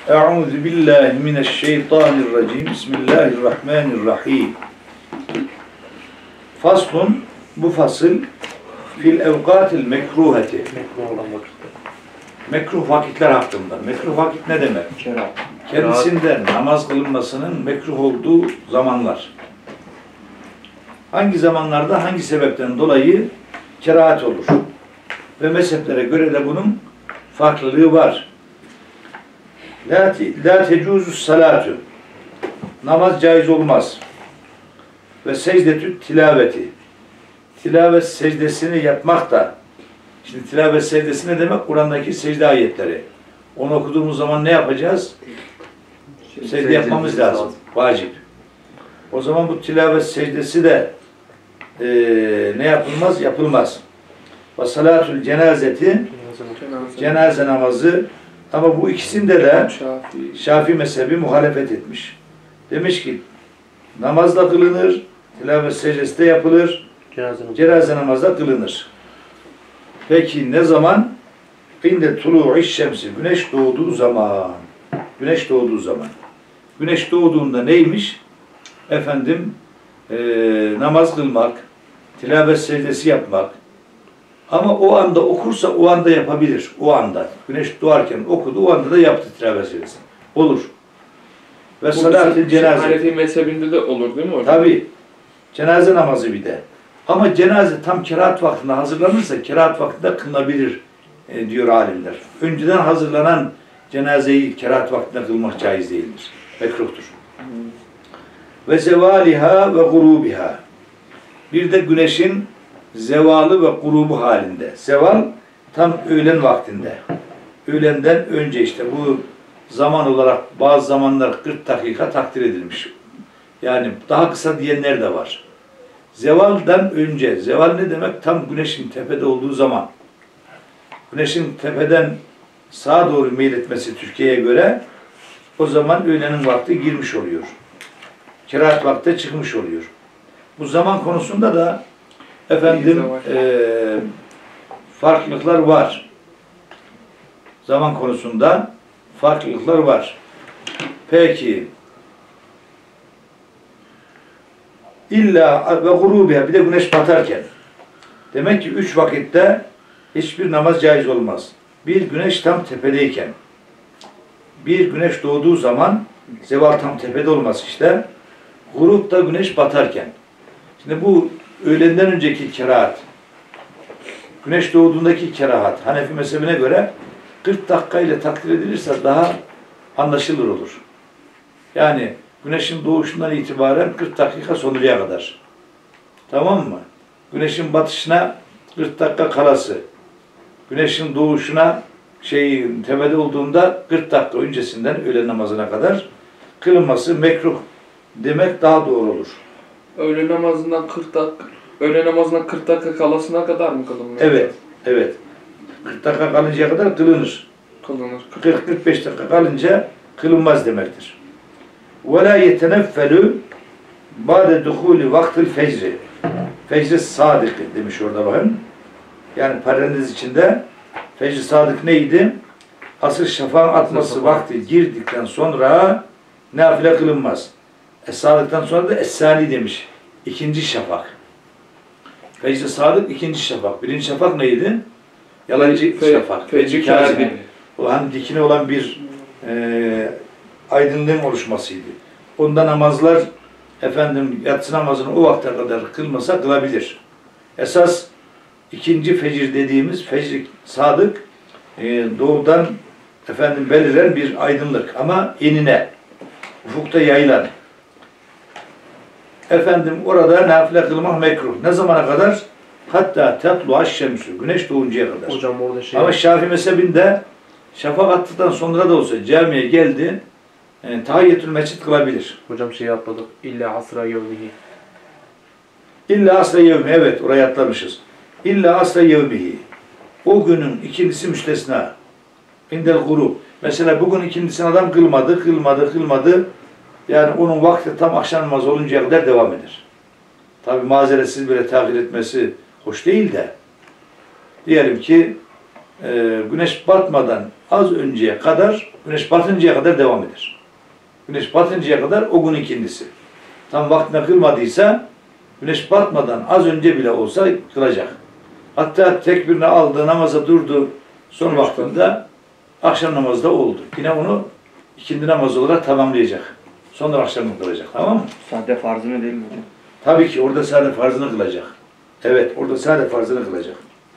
Euzu billahi mineşşeytanirracim. Bismillahirrahmanirrahim. Faslun, bu fasıl fil evkatil mekruheti. Mekruh vakitler hakkında. Mekruh vakit ne demek? Kendisinden namaz kılınmasının mekruh olduğu zamanlar. Hangi zamanlarda hangi sebepten dolayı kerahat olur? Ve mezheplere göre de bunun farklılığı var. La tecuzu salatu. Namaz caiz olmaz. Ve secdetü tilaveti. Tilavet secdesini yapmak da. Şimdi tilavet secdesi ne demek? Kur'an'daki secde ayetleri. Onu okuduğumuz zaman ne yapacağız? Secde yapmamız lazım. Vacip. O zaman bu tilavet secdesi de ne yapılmaz? Yapılmaz. Ve salatül cenazeti, cenaze namazı, ama bu ikisinde de Şafii mezhebi muhalefet etmiş. Demiş ki namaz da kılınır, tilavet secdesi de yapılır, cenaze namazı da kılınır. Peki ne zaman? İnde tulu'i şemsi, güneş doğduğu zaman. Güneş doğduğu zaman. Güneş doğduğunda neymiş? Efendim namaz kılmak, tilavet secdesi yapmak. Ama o anda okursa o anda yapabilir. O anda. Güneş doğarken okudu, o anda da yaptı tilavet secdesi. Olur. Ve salat-ı cenaze. Hanefi mezhebinde de olur değil mi hocam? Tabii. Cenaze namazı bir de. Ama cenaze tam kerahat vaktinde hazırlanırsa kerahat vaktinde kılınabilir diyor alimler. Önceden hazırlanan cenazeyi kerahat vaktinde kılmak caiz değildir. Mekruhtur. Ve zevaliha ve gurubiha. Bir de güneşin zevalı ve grubu halinde. Zeval tam öğlen vaktinde. Öğlenden önce işte bu zaman olarak bazı zamanlar 40 dakika takdir edilmiş. Yani daha kısa diyenler de var. Zevaldan önce. Zeval ne demek? Tam güneşin tepede olduğu zaman. Güneşin tepeden sağa doğru meyletmesi Türkiye'ye göre o zaman öğlenin vakti girmiş oluyor. Kerahat vakti çıkmış oluyor. Bu zaman konusunda da efendim farklılıklar var. Zaman konusunda farklılıklar var. Peki İlla ve gurubiha, bir de güneş batarken. Demek ki 3 vakitte hiçbir namaz caiz olmaz. Bir, güneş tam tepedeyken. Bir, güneş doğduğu zaman zeval tam tepede olmaz işte. Grup da güneş batarken. Şimdi bu öğlenden önceki kerahat, güneş doğduğundaki kerahat, Hanefi mezhebine göre 40 dakika ile takdir edilirse daha anlaşılır olur. Yani güneşin doğuşundan itibaren 40 dakika sonraya kadar. Tamam mı? Güneşin batışına 40 dakika kalası. Güneşin doğuşuna tepede olduğunda 40 dakika öncesinden öğle namazına kadar kılınması mekruh demek daha doğru olur. Öğle namazından 40 dakika kalasına kadar mı kılınıyor? Evet, evet. 40 dakika kalıncaya kadar kılınır. Kılınır. 40-45 dakika kalınca kılınmaz demektir. وَلَا يَتَنَفَّلُ بَعْدَ دُخُولِ وَقْتِ الْفَجْرِ Fecr-i sadık demiş orada bakın. Yani parantez içinde fecr-i sadık neydi? Asıl şafağın atması vakti girdikten sonra nafile kılınmaz. Es-sadıktan sonra da es-sani demiş. İkinci şafak. Fecr-i sadık ikinci şafak. Birinci şafak neydi? Yalancı şafak. Fecr-i kâzib. O hani dikine olan bir aydınlığın oluşmasıydı. Onda namazlar yatsı namazını o vakte kadar kılmasa kılabilir. Esas ikinci fecir dediğimiz fecr-i sadık doğudan beliren bir aydınlık ama enine, ufukta yayılan. Orada nafile kılmak mekruh. Ne zamana kadar? Hatta tetlu'aş şemsü. Güneş doğuncaya kadar. Hocam orada Ama Şafii mezhebinde şafak attıktan sonra da olsa camiye geldi, tahiyyetül mescid kılabilir. Hocam atladık. İlla asra yevmihi. İlla asra yevmihi. Evet, oraya atlamışız. İlla asra yevmihi. O günün ikindisi müstesna. İndel grup. Mesela bugün ikindisini adam kılmadı. Yani onun vakti tam akşam namazı oluncaya kadar devam eder. Tabi mazeretsiz böyle tahir etmesi hoş değil de. Diyelim ki güneş batmadan az önceye kadar, güneş batıncaya kadar devam eder. Güneş batıncaya kadar o gün ikindisi. Tam vaktine kılmadıysa güneş batmadan az önce bile olsa kılacak. Hatta tekbirini aldı, namaza durdu, son vaktinde akşam namazda oldu. Yine onu ikindi namazı olarak tamamlayacak. Sonra akşamını kılacak. Tamam mı? Sade farzını değil mi hocam? Tabii ki orada sadece farzını kılacak. Evet, orada sadece farzını kılacak.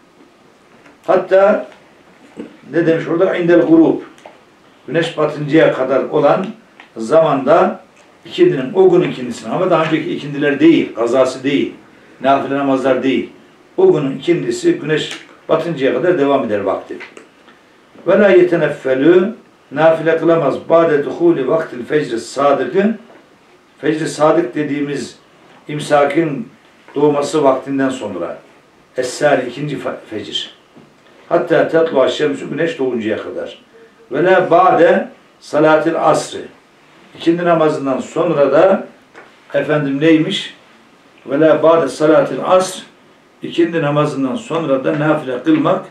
Hatta ne demiş orada? İndel gurub. Güneş batıncaya kadar olan zamanda ikindinin, o gün ikindisini, ama daha önceki ikindiler değil, kazası değil, nafile namazlar değil. O günün ikindisi güneş batıncaya kadar devam eder vakti. Ve la yeteneffelü, nafile kılamaz. Ba'de duhuli vaktil fecr-i sadıkı, fecr-i sadık dediğimiz imsakin doğması vaktinden sonra. Es-sâri, ikinci fecir. Hatta tetlu'a şemsü, güneş doğuncaya kadar. Ve la ba'de salatil asri. İkindi namazından sonra da efendim neymiş? Ve la ba'de salatil asr. İkindi namazından sonra da nafile kılmak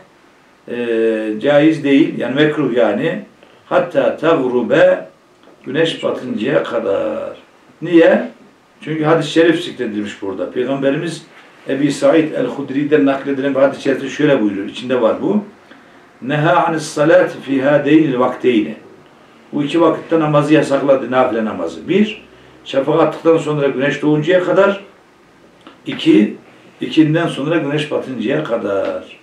caiz değil. Yani mekruh yani. Hatta tavrube, güneş batıncaya kadar. Niye? Çünkü hadis-i şerif zikredilmiş burada. Peygamberimiz Ebi Said el-Hudri'den nakledilen bir hadis-i şerifte şöyle buyuruyor. İçinde var bu. Neha anis salati fi hadeynil vakteyni. Bu iki vakitte namazı yasakladı, nafile namazı. Bir, şafak attıktan sonra güneş doğuncaya kadar. İki, ikinden sonra güneş batıncaya kadar.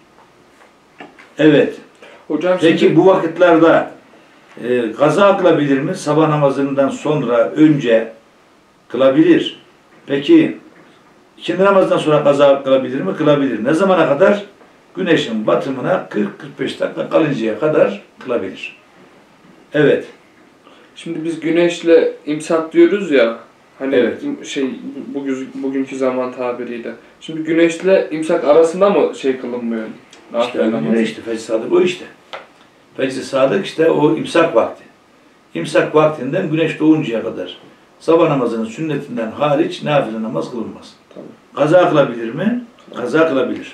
Evet. Hocam Peki şimdi bu vakitlerde kaza kılabilir mi? Sabah namazından sonra, önce kılabilir. Peki ikindi namazdan sonra kaza kılabilir mi? Kılabilir. Ne zamana kadar? Güneşin batımına 40-45 dakika kalıncaya kadar kılabilir. Evet. şimdi biz güneşle imsak diyoruz ya. Hani Evet. bugünkü zaman tabiriyle. Şimdi güneşle imsak arasında mı kılınmıyor? İşte Nafile namazı? işte Fecr-i Sadık o işte. Fecr-i Sadık işte o imsak vakti. İmsak vaktinden güneş doğuncaya kadar sabah namazının sünnetinden hariç nafile namaz kılınmaz. Tabii. Kaza kılabilir mi? Kaza kılabilir.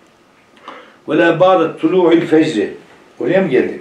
Ve la ba'de tulu'il fecri. Oraya mı geldik?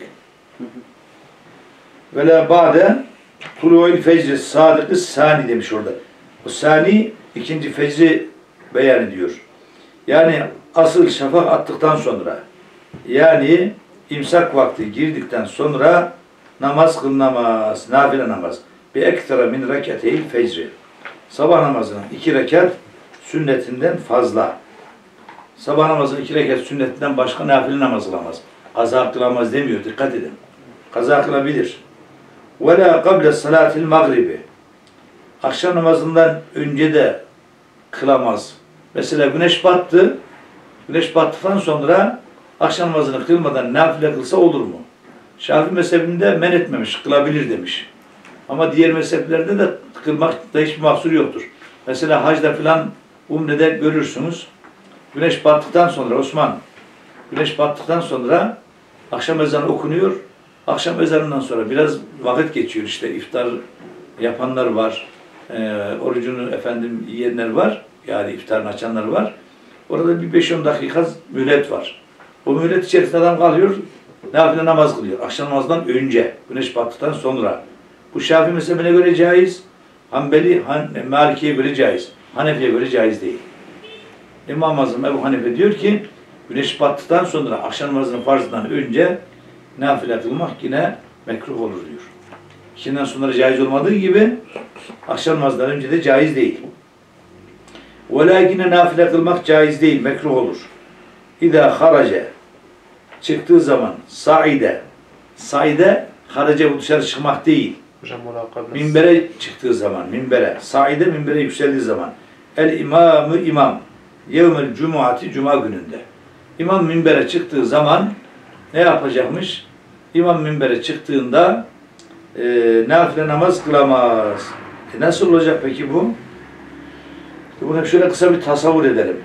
Ve la ba'de tulu'il fecri sadıkı sani demiş orada. O sani ikinci fecri beyan ediyor. Yani asıl şafak attıktan sonra, yani imsak vakti girdikten sonra namaz kılınamaz, nafile namaz. Bir ekstra min rekateyil fecri. Sabah namazının 2 rekat sünnetinden fazla. Sabah namazının 2 rekat sünnetinden başka nafile namaz kılamaz. Kaza kılamaz demiyor, dikkat edin. Kaza kılabilir. Ve la kable salatil magribi. Akşam namazından önce de kılamaz. Mesela güneş battı. Güneş battıktan sonra akşam namazını kılmadan nafile kılsa olur mu? Şafii mezhebinde men etmemiş, kılabilir demiş. Ama diğer mezheplerde de kılmakta hiçbir mahsur yoktur. Mesela hacda filan, umrede görürsünüz. Güneş battıktan sonra güneş battıktan sonra akşam ezanı okunuyor. Akşam ezanından sonra biraz vakit geçiyor işte. İftar yapanlar var. Orucunu yiyenler var. Yani iftarını açanlar var. Orada bir 5-10 dakika mühlet var. O mühlet içerisinde adam kalıyor, nafile namaz kılıyor. Akşam namazdan önce, güneş battıktan sonra. Bu Şafii mezhebine göre caiz, Hanbeli, Maliki'ye göre caiz, Hanefi'ye göre caiz değil. İmam-ı Azam Ebu Hanife diyor ki, güneş battıktan sonra akşam namazının farzından önce nafile kılmak yine mekruh olur diyor. İkinden sonra caiz olmadığı gibi akşam namazından önce de caiz değil. Velâkine nafile kılmak caiz değil, mekruh olur. İzâ harace, çıktığı zaman, saide, harace bu dışarı çıkmak değil. Hocam murakabe. Minbere çıktığı zaman, saide minbere yükseldiği zaman. İmam, yevmel cumuati, cuma gününde. İmam minbere çıktığı zaman ne yapacakmış? İmam minbere çıktığında nafile namaz kılamaz. Nasıl olacak peki bu? Bunu şöyle kısa bir tasavvur edelim.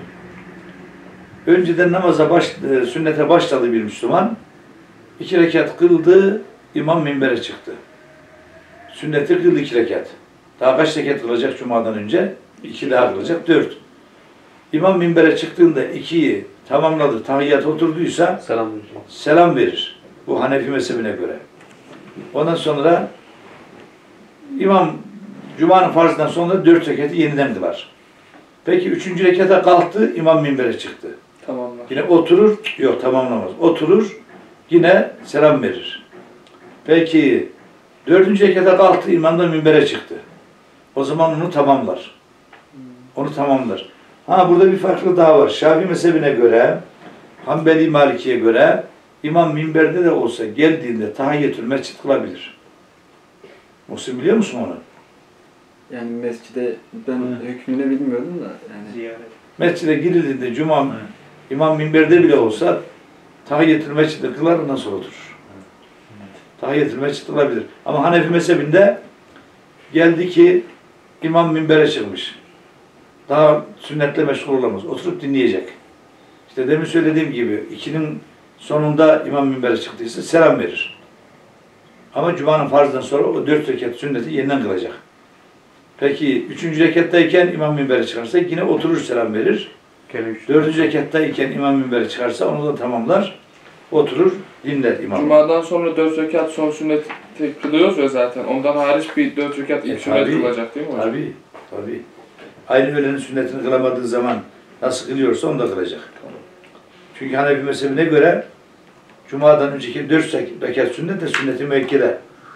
Önceden sünnete başladı bir Müslüman. 2 rekat kıldı, imam minbere çıktı. Sünneti kıldı 2 rekat. Daha kaç rekat kılacak Cuma'dan önce? 2 daha kılacak, 4. İmam minbere çıktığında ikiyi tamamladı, tahiyyata oturduysa Selam verecek. selam verir. Bu Hanefi mezhebine göre. Ondan sonra imam Cuma'nın farzından sonra 4 rekatı yeniden kılar. Peki 3. rekata kalktı, imam minbere çıktı. Tamamlar. Yine oturur, yok tamamlamaz. Oturur, yine selam verir. Peki 4. rekata kalktı, imam da minbere çıktı. O zaman onu tamamlar. Onu tamamlar. Ha burada bir farklılık daha var. Şafii mezhebine göre, Hanbeli Maliki'ye göre imam minberde de olsa geldiğinde tahiyyetül mescid kılabilir. Muhsin biliyor musun onu? Yani mescide ben hükmünü bilmiyordum da yani. Mescide girildiğinde cuma imam minberde bile olsa tahiyyetül mescid'i kılar ondan sonra oturur. Tahiyyetül mescid kılabilir. Ama Hanefi mezhebinde geldi ki imam minbere çıkmış. Daha sünnetle meşgul olamaz. Oturup dinleyecek. İşte demin söylediğim gibi 2'nin sonunda imam minbere çıktıysa selam verir. Ama Cuma'nın farzından sonra o 4 rekat sünneti yeniden kılacak. Peki 3. rekattayken imam minbere çıkarsa yine oturur selam verir. 4. rekattayken imam minbere çıkarsa onu da tamamlar. Oturur dinler imam. Cuma'dan sonra 4 rekat son sünneti kılıyoruz ya zaten. Ondan hariç bir 4 rekat ilk sünnet tabii, kılacak değil mi hocam? Tabii. Aynı öğlenin sünnetini kılamadığı zaman nasıl kılıyorsa onu da kılacak. Çünkü Hanefi mezhebine göre Cuma'dan önceki 4 rekat sünnet de sünnet-i müekkede.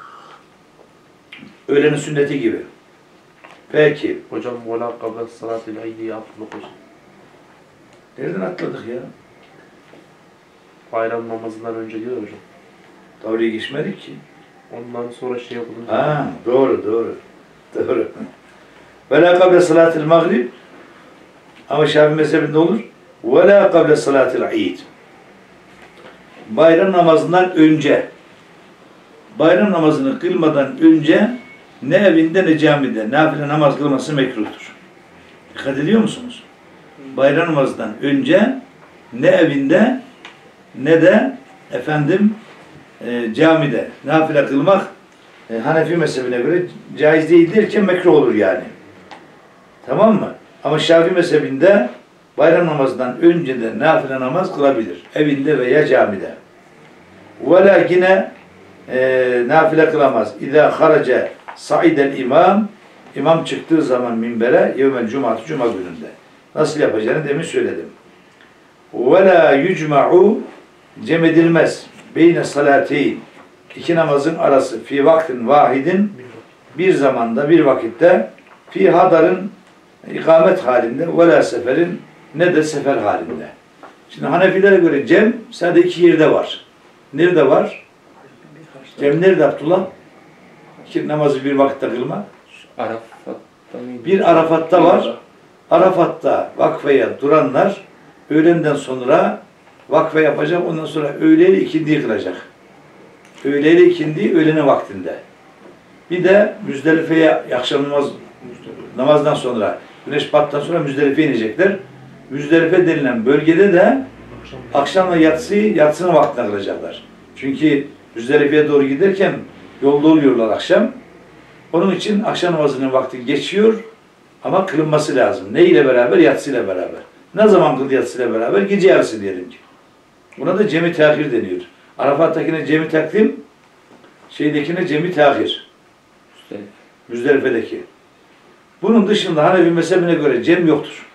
Öğlenin sünneti gibi. Peki. Hocam vela kabla salatil aydiye atladık hocam. Nereden atladık ya? Bayram namazından önce diyor hocam. Davriye geçmedik ki. Ondan sonra şey okudum. Ha, doğru. Ve la kable salatil maghrib ama Şafii mezhebinde olur. Ve la kable salatil eid. Bayram namazından önce, bayram namazını kılmadan önce ne evinde ne camide nafile namaz kılması mekruhtur. Dikkat ediyor musunuz? Bayram namazından önce ne evinde ne de camide nafile kılmak Hanefi mezhebine göre caiz değil derken mekruh olur yani. Tamam mı? Ama Şafii mezhebinde bayram namazından önce de nafile namaz kılabilir. Evinde veya camide. Vela yine nafile kılamaz. İzâ harace sa'idel imam, imam çıktığı zaman minbere yevmel cumatı cuma gününde. Nasıl yapacağını demin söyledim. Vela yucma'u cem edilmez. Beyne salateyn. 2 namazın arası fi vaktin vahidin bir zamanda bir vakitte fi hadarın ikamet halinde ve la seferin ne de sefer halinde. Şimdi Hanefilere göre cem sadece 2 yerde var. Nerede var? Cem nerede Abdullah? 2 namazı bir vakitte kılmak. Arafat'ta mıydı? Bir Arafat'ta var. Arafat'ta vakfeye duranlar öğlenden sonra vakfe yapacak. Ondan sonra öğleyle ikindiyi kılacak. Öğleyle ikindiyi öğlene vaktinde. Bir de Müzdelife'ye akşam namazdan sonra güneş battıktan sonra Müzdelife'ye inecekler. Müzdelife denilen bölgede de akşamla yatsının vaktine kılacaklar. Çünkü Müzdelife'ye doğru giderken yolda oluyorlar akşam. Onun için akşam namazının vakti geçiyor ama kılınması lazım. Ne ile beraber? Yatsıyla beraber. Ne zaman kıldı yatsıyla beraber? Gece yarısı diyelim ki. Buna da cem-i tehir deniyor. Arafat'takine cem-i takdim, şeydekine cem-i tehir. Müzdelife'deki. Bunun dışında Hanefi mezhebine göre cem yoktur.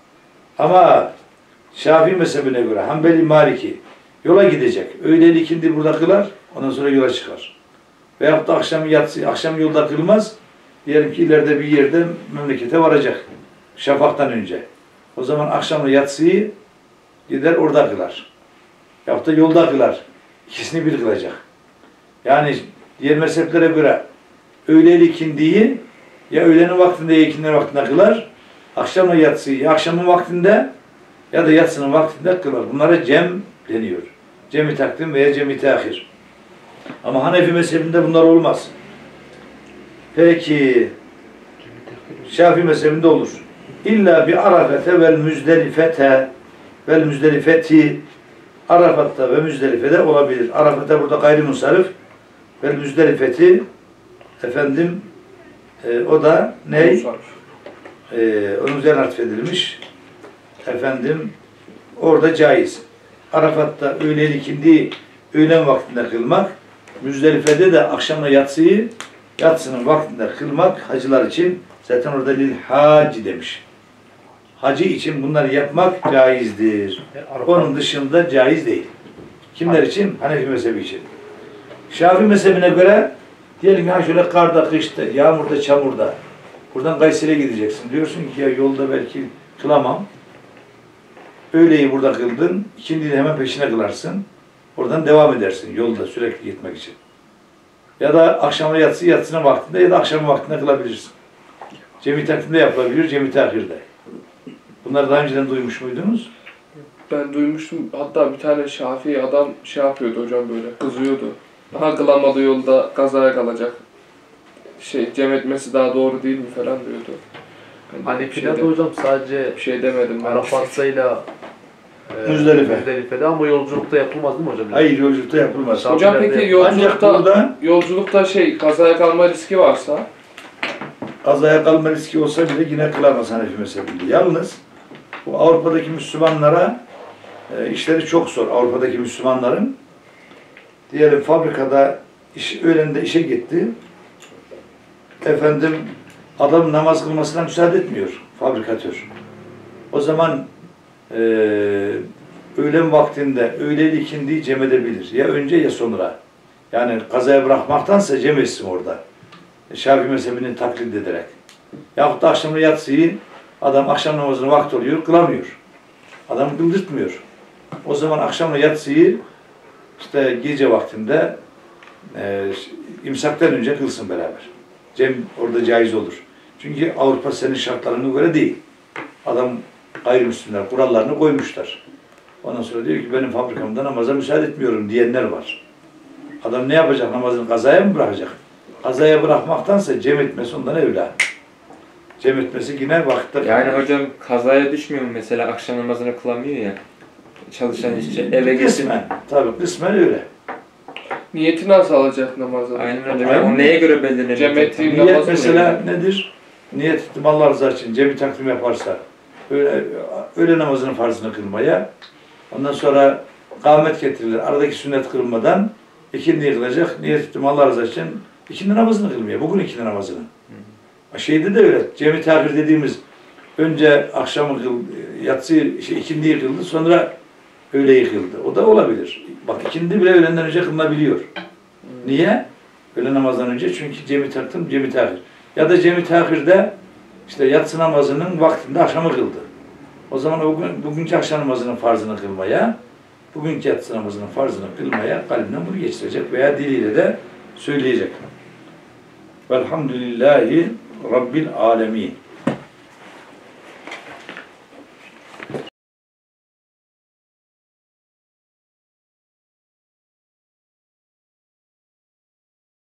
Ama Şafii mezhebine göre Hanbeli Maliki yola gidecek. Öğleli ikindi burada kılar, ondan sonra yola çıkar. Veyahut da akşam yolda kılmaz. Diyelim ki ileride bir yerde memlekete varacak. Şafaktan önce. O zaman akşamla yatsıyı gider orada kılar. Yahut da yolda kılar. İkisini bir kılacak. Yani diğer mezheplere göre öğleli ikindiyi ya öğlenin vaktinde ya ikindinin vaktinde kılar. Akşamla yatsıyı ya akşamın vaktinde ya da yatsının vaktinde kılar. Bunlara cem deniyor. Cem-i takdim veya cem-i tehir. Ama Hanefi mezhebinde bunlar olmaz. Peki Şafii mezhebinde olur. İlla bi Arafete vel müzdelifeti Arafat'ta ve Müzdelife'de olabilir. Arafat'ta burada gayrimusarif vel müzdelifeti o da ne? Onun üzerine atfedilmiş. efendim orada caiz. Arafat'ta öğlen ikindi öğlen vaktinde kılmak, Müzdelife'de de akşamla yatsının vaktinde kılmak hacılar için zaten orada lil hac demiş. Hacı için bunları yapmak caizdir. Onun dışında caiz değil. Kimler için? Hanefi mezhebi için. Şafii mezhebine göre diyelim ki şöyle karda, kışta, yağmurda, çamurda buradan Kayseri'ye gideceksin. Diyorsun ki ya yolda belki kılamam. Öğleyi burada kıldın, ikindiyi de hemen peşine kılarsın. Oradan devam edersin yolda sürekli gitmek için. Ya da akşama yatsının vaktinde ya da akşamın vaktinde kılabilirsin. Cemi takvimde yapılabilir, cemi tahirde. Bunları daha önceden duymuş muydunuz? Ben duymuştum. Hatta bir tane Şafii adam şey yapıyordu hocam böyle. Kızıyordu. Daha kılamadığı yolda kazaya kalacak. Cem etmesi daha doğru değil mi falan diyordu. Hanefi'de de hocam sadece bir şey demedim ben. Arafat'tayla Müzdelife'de ama yolculukta yapılmaz değil mi hocam? Hayır, yolculukta yapılmaz. Hocam peki yolculukta kazaya kalma riski varsa? Kazaya kalma riski olsa bile yine kılamaz Hanefi mezhebinde. Yalnız bu Avrupa'daki Müslümanlara işleri çok zor. Avrupa'daki Müslümanların diyelim fabrikada öğlende işe gitti. Efendim adam namaz kılmasına müsaade etmiyor fabrikatör. O zaman öğlen vaktinde öğleli ikindiyi cem edebilir. Ya önce ya sonra. Yani kazaya bırakmaktansa cem etsin orada. Şafii mezhebini taklit ederek. Yahut da akşamı yatsıyı adam akşam namazına vakti oluyor, kılamıyor. Adam kıldırtmıyor. O zaman akşamla yatsıyı işte gece vaktinde imsaktan önce kılsın beraber. Cem orada caiz olur. Çünkü Avrupa senin şartlarına göre değil. Adam gayrimüslimler kurallarını koymuşlar. Ondan sonra diyor ki benim fabrikamda namaza müsaade etmiyorum diyenler var. Adam ne yapacak? Namazını kazaya mı bırakacak? Kazaya bırakmaktansa cem etmesi ondan evla. Cem etmesi yine vakitte. Yani hocam kazaya düşmüyor mu mesela akşam namazını kılamıyor ya çalışan işçi eve geçsin. Kısmen. Tabii kısmen öyle. Niyeti nasıl alacak namazı? Aynen öyle. O neye göre belirlenir? Cem ettiğim Niyet namaz mesela nedir? Niyet ettim Allah rızası için cemi takdim yaparsa öğle namazının farzını kılmaya, ondan sonra kâhmet getirilir. Aradaki sünnet kılmadan ikindiyi kılacak. Niyet ettim Allah rızası için ikindi namazını kılmaya. Bugün ikindi namazını. Şeyde de öyle. Cemi tahir dediğimiz önce akşamı yatsıyı, ikindiyi kıldı, sonra öğleyi kıldı. O da olabilir. Bak ikindi bile öğlenden önce kılınabiliyor. Niye? Öğle namazdan önce çünkü cemi taktım, cemi tahir. Ya da cemi tahirde işte yatsı namazının vaktinde akşamı kıldı. O zaman bugünkü akşam namazının farzını kılmaya, bugünkü yatsı namazının farzını kılmaya kalbinden bunu geçirecek veya diliyle de söyleyecek. Velhamdülillahi Rabbil alemin.